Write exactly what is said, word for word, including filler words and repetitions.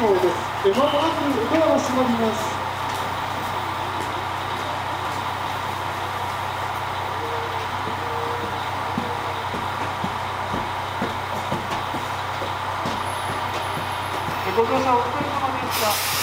号です。で、まもなくドアが閉まります。 ご乗車お疲れ様でした。